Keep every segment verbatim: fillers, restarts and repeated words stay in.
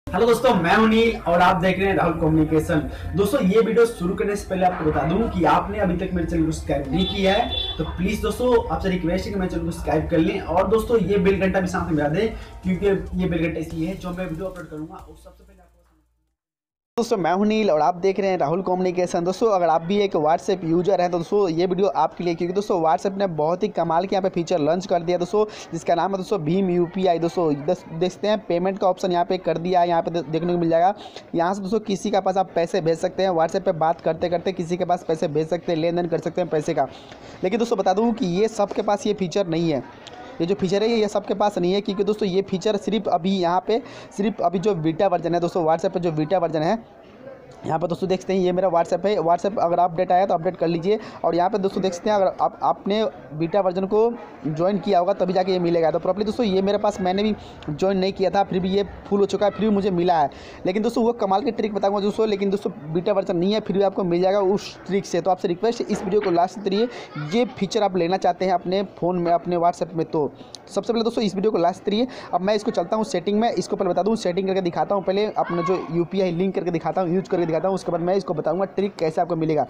Hello दोस्तों, मैं हूं नील और आप देख रहे हैं राहुल कम्युनिकेशन। दोस्तों, ये वीडियो शुरू करने से पहले आपको बता दूं कि आपने अभी तक मेरे चैनल को सब्सक्राइब नहीं किया है तो प्लीज दोस्तों आपसे रिक्वेस्ट है कि मेरे चैनल को सब्सक्राइब कर लें। और दोस्तों, ये बेल घंटा भी साथ में बजा दें क्योंकि ये बेल घंटा इसलिए है जो मैं वीडियो अपलोड करूंगा और सबसे पहले आपको। दोस्तों मैं हूं नील और आप देख रहे हैं राहुल कम्युनिकेशन। दोस्तों अगर आप भी एक व्हाट्सएप यूजर हैं तो दोस्तों ये वीडियो आपके लिए, क्योंकि दोस्तों व्हाट्सएप ने बहुत ही कमाल के यहाँ पे फीचर लॉन्च कर दिया दोस्तों, जिसका नाम है दोस्तों भीम यूपीआई। दोस्तों देखते हैं पेमेंट का ऑप्शन यहाँ पे कर दिया है, यहाँ पे देखने को मिल जाएगा। यहाँ से दोस्तों किसी के पास आप पैसे भेज सकते हैं, व्हाट्सएप पर बात करते करते किसी के पास पैसे भेज सकते हैं, लेन देन कर सकते हैं पैसे का। लेकिन दोस्तों बता दूँ कि ये सबके पास ये फीचर नहीं है। ये जो फीचर है ये सबके पास नहीं है, क्योंकि दोस्तों ये फीचर सिर्फ अभी यहाँ पे सिर्फ अभी जो बीटा वर्जन है दोस्तों, व्हाट्सएप पे जो बीटा वर्जन है, यहाँ पर दोस्तों देखते हैं ये मेरा व्हाट्सएप है। व्हाट्सएप अगर अपडेट आया तो अपडेट कर लीजिए। और यहाँ पे दोस्तों देख सकते हैं अगर आप आपने बीटा वर्जन को ज्वाइन किया होगा तभी जाके ये मिलेगा। तो प्रॉपर्ली दोस्तों ये मेरे पास, मैंने भी ज्वाइन नहीं किया था, फिर भी ये फुल हो चुका है, फिर भी मुझे मिला है। लेकिन दोस्तों वो कमाल की ट्रिक बताऊंगा दोस्तों, लेकिन दोस्तों बीटा वर्जन नहीं है फिर भी आपको मिल जाएगा उस ट्रिक से। तो आपसे रिक्वेस्ट है इस वीडियो को लास्ट करिए। ये फीचर आप लेना चाहते हैं अपने फ़ोन में, अपने व्हाट्सएप में, तो सबसे पहले दोस्तों इस वीडियो को लास्ट करिए। अब मैं इसको चलता हूँ सेटिंग में, इसको पहले बता दूँ, सेटिंग करके दिखाता हूँ, पहले अपना जो यूपीआई लिंक करके दिखाता हूँ, यूज करके दिखाता हूँ, उसके बाद मैं इसको बताऊंगा ट्रिक कैसे आपको मिलेगा।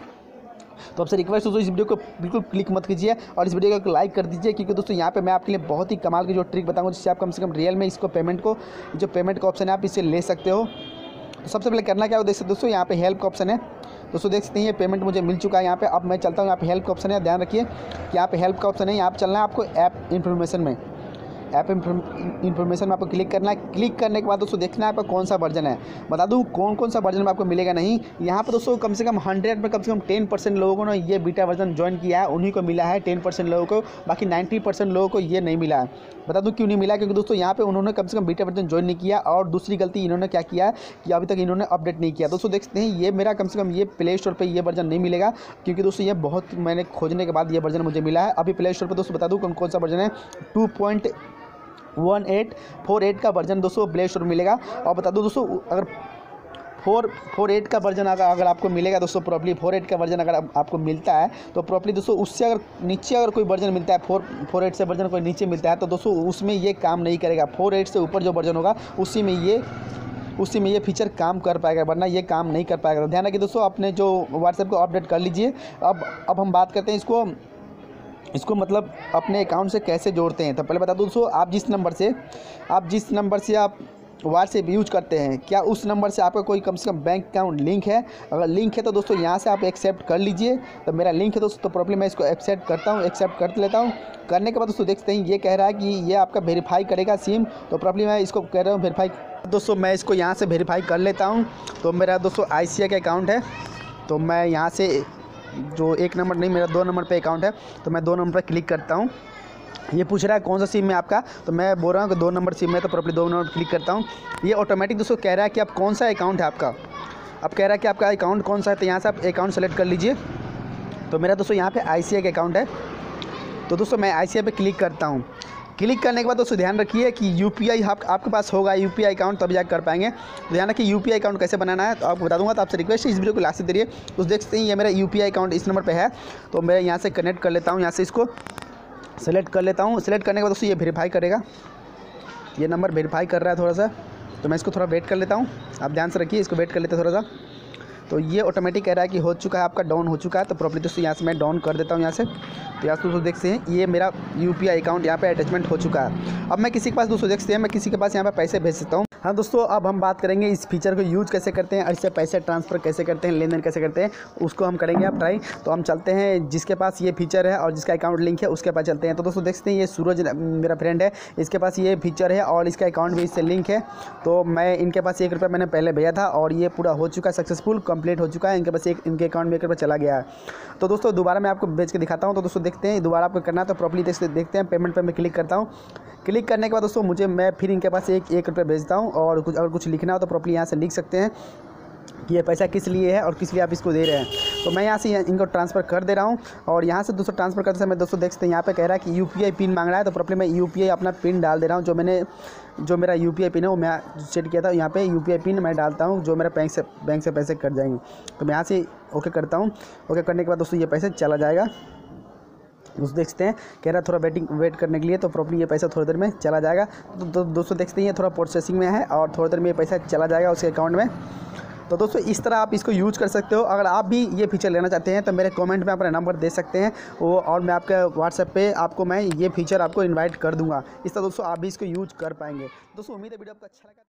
तो आपसे रिक्वेस्ट दोस्तों इस वीडियो को बिल्कुल क्लिक मत कीजिए और इस वीडियो को लाइक कर दीजिए, क्योंकि दोस्तों यहाँ पे मैं आपके लिए बहुत ही कमाल की जो ट्रिक बताऊंगा जिससे आप कम से कम रियल में इसको पेमेंट को, जो पेमेंट का ऑप्शन है आप इससे ले सकते हो। तो सबसे पहले करना क्या हो, देख सकते दोस्तों यहाँ पे हेल्प का ऑप्शन है। दोस्तों देख सकते हैं ये पेमेंट मुझे मिल चुका है यहाँ पे। अब मैं चलता हूँ, यहाँ पे हेल्प का ऑप्शन है, ध्यान रखिए यहाँ पे हेल्प का ऑप्शन है। यहाँ पे चलना है आपको ऐप इन्फॉर्मेशन में, ऐप इन्फॉर्मेशन में आपको क्लिक करना है। क्लिक करने के बाद दोस्तों देखना है आपका कौन सा वर्जन है। बता दूं कौन कौन सा वर्जन में आपको मिलेगा नहीं। यहाँ पर दोस्तों कम से कम हंड्रेड में कम से कम टेन परसेंट लोगों ने ये बीटा वर्जन ज्वाइन किया है, उन्हीं को मिला है टेन परसेंट लोगों को, बाकी नाइन्टी परसेंट लोगों को ये नहीं मिला है। बता दूं क्यों नहीं मिला, क्योंकि दोस्तों यहाँ पे उन्होंने कम से कम बीटा वर्जन ज्वाइन नहीं किया। और दूसरी गलती इन्होंने क्या किया है कि अभी तक इन्होंने अपडेट नहीं किया। दोस्तों देख सकते हैं ये मेरा कम से कम ये प्ले स्टोर पर ये वर्जन नहीं मिलेगा, क्योंकि दोस्तों ये बहुत मैंने खोजने के बाद ये वर्जन मुझे मिला है। अभी प्ले स्टोर पर दोस्तों बता दूँ कौन कौन सा वर्जन है, two point one eight four eight का वर्जन दोस्तों प्ले स्टोर मिलेगा। और बता दो दोस्तों अगर फोर फोर एट का वर्जन अगर अगर आपको मिलेगा दोस्तों, प्रॉपर्ली फोर एट का वर्जन अगर आपको मिलता है तो प्रॉपर्ली दोस्तों उससे अगर नीचे अगर कोई वर्जन मिलता है, फोर फोर एट से वर्जन कोई नीचे मिलता है तो दोस्तों उसमें ये काम नहीं करेगा। फोर एट से ऊपर जो वर्जन होगा उसी में ये उसी में ये फीचर काम कर पाएगा, वरना ये काम नहीं कर पाएगा। तो ध्यान रखिए दोस्तों, अपने जो व्हाट्सएप को अपडेट कर लीजिए। अब अब हम बात करते हैं इसको इसको मतलब अपने अकाउंट से कैसे जोड़ते हैं। तो पहले बता दूं दोस्तों, आप जिस नंबर से आप जिस नंबर से आप व्हाट्सएप यूज करते हैं, क्या उस नंबर से आपका कोई कम से कम बैंक अकाउंट लिंक है? अगर लिंक है तो दोस्तों यहाँ से आप एक्सेप्ट कर लीजिए। तो मेरा लिंक है दोस्तों, तो प्रॉब्लम मैं इसको एक्सेप्ट करता हूँ, एक्सेप्ट कर लेता हूँ। करने के बाद दोस्तों देखते हैं ये कह रहा है कि ये आपका वेरीफाई करेगा सिम, तो प्रॉब्लम मैं इसको कह रहा हूँ वेरीफाई। दोस्तों मैं इसको यहाँ से वेरीफाई कर लेता हूँ। तो मेरा दोस्तों आई सी आई का अकाउंट है, तो मैं यहाँ से जो एक नंबर नहीं, मेरा दो नंबर पे अकाउंट है, तो मैं दो नंबर पे क्लिक करता हूँ। ये पूछ रहा है कौन सा सिम है आपका, तो मैं बोल रहा हूँ कि दो नंबर सिम है, तो प्रॉपर्ली दो नंबर क्लिक करता हूँ। ये ऑटोमेटिक दोस्तों कह रहा है कि आप कौन सा अकाउंट है आपका। अब कह रहा है कि आपका अकाउंट कौन सा है, तो यहाँ से आप अकाउंट सेलेक्ट कर लीजिए। तो मेरा दोस्तों यहाँ पे आई सी आई का अकाउंट है, तो दोस्तों मैं आई सी आई पे क्लिक करता हूँ। क्लिक करने के बाद दोस्तों ध्यान रखिए कि यूपीआई आप, आपके पास होगा यूपीआई अकाउंट, तभी जाकर कर पाएंगे। तो ध्यान रखिए यूपीआई अकाउंट कैसे बनाना है तो आपको बता दूंगा। तो आपसे रिक्वेस्ट है इस वीडियो को लास्ट तक देखिए। तो देख सकते हैं ये मेरा यूपीआई अकाउंट इस नंबर पे है, तो मैं यहाँ से कनेक्ट कर लेता हूँ, यहाँ से इसको सेलेक्ट कर लेता हूँ। सेलेक्ट करने के बाद दोस्तों ये वेरीफाई करेगा, ये नंबर वेरीफाई कर रहा है थोड़ा सा, तो मैं इसको थोड़ा वेट कर लेता हूँ। आप ध्यान से रखिए, इसको वेट कर लेते हैं थोड़ा सा। तो ये ऑटोमेटिक कह रहा है कि हो चुका है आपका, डाउन हो चुका है। तो प्रॉपर्ली दोस्तों यहाँ से मैं डाउन कर देता हूँ यहाँ से। तो यहाँ से दोस्तों देखते हैं ये मेरा यूपीआई अकाउंट यहाँ पे अटैचमेंट हो चुका है। अब मैं किसी के पास दोस्तों देखते हैं मैं किसी के पास यहाँ पे पैसे भेज सकता हूँ। हाँ दोस्तों, अब हम बात करेंगे इस फीचर को यूज़ कैसे करते हैं और इससे पैसे ट्रांसफ़र कैसे करते हैं, लेन देन कैसे करते हैं, उसको हम करेंगे आप ट्राई। तो हम चलते हैं जिसके पास ये फीचर है और जिसका अकाउंट लिंक है उसके पास चलते हैं। तो दोस्तों देखते हैं ये सूरज मेरा फ्रेंड है, इसके पास ये फीचर है और इसका अकाउंट भी इससे लिंक है। तो मैं इनके पास एक रुपया मैंने पहले भेजा था और ये पूरा हो चुका है, सक्सेसफुल कंप्लीट हो चुका है। इनके पास एक इनके अकाउंट में एक रुपया चला गया है। तो दोस्तों दोबारा मैं आपको भेज के दिखाता हूँ। तो दोस्तों देखते हैं दोबारा आपको करना है, तो प्रॉपर्ली देखते हैं पेमेंट पर मैं क्लिक करता हूँ। क्लिक करने के बाद दोस्तों मुझे मैं फिर इनके पास एक एक रुपये भेजता हूँ। और कुछ अगर कुछ लिखना हो तो प्रॉपर्ली यहाँ से लिख सकते हैं कि ये पैसा किस लिए है और किस लिए आप इसको दे रहे हैं। तो मैं यहाँ से इनको ट्रांसफ़र कर दे रहा हूँ। और यहाँ से दोस्तों ट्रांसफ़र करते समय दोस्तों देख सकते हैं यहाँ पे कह रहा है कि यूपीआई पिन मांग रहा है, तो प्रॉपर्ली मैं यूपीआई अपना पिन डाल दे रहा हूँ। जो मैंने जो मेरा यूपीआई पिन है वो मैं सेट किया था, यहाँ पे यूपीआई पिन मैं डालता हूँ जो मेरा बैंक से बैंक से पैसे कट जाएंगे। तो मैं यहाँ से ओके करता हूँ। ओके करने के बाद दोस्तों ये पैसे चला जाएगा। दोस्तों देख सकते हैं कह रहा है थोड़ा वेटिंग वेट करने के लिए, तो प्रॉपर्ली ये पैसा थोड़ी देर में चला जाएगा। तो दो, दोस्तों देख सकते हैं ये थोड़ा प्रोसेसिंग में है और थोड़ी देर में ये पैसा चला जाएगा उसके अकाउंट में। तो दोस्तों इस तरह आप इसको यूज़ कर सकते हो। अगर आप भी ये फीचर लेना चाहते हैं तो मेरे कमेंट में अपना नंबर दे सकते हैं वो, और मैं आपके व्हाट्सएप पे आपको मैं ये फीचर आपको इनवाइट कर दूंगा। इस तरह दोस्तों आप भी इसको यूज़ कर पाएंगे। दोस्तों उम्मीद है वीडियो आपको अच्छा लगा।